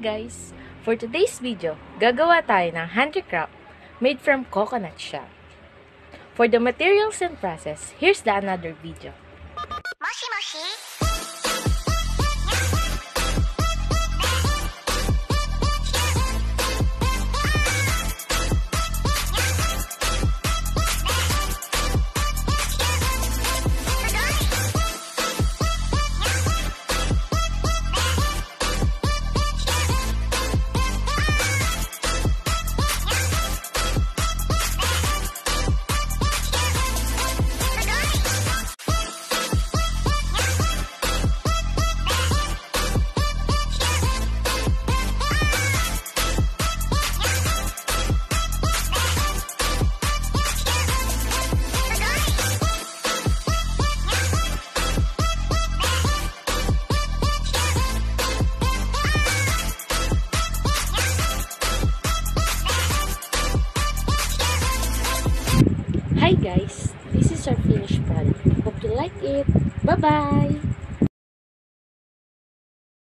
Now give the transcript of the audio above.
guys! For today's video, gagawa tayo ng handicraft made from coconut shell. For the materials and process, here's the another video. Moshi moshi. Hi guys! This is our finished product. Hope you like it. Bye-bye!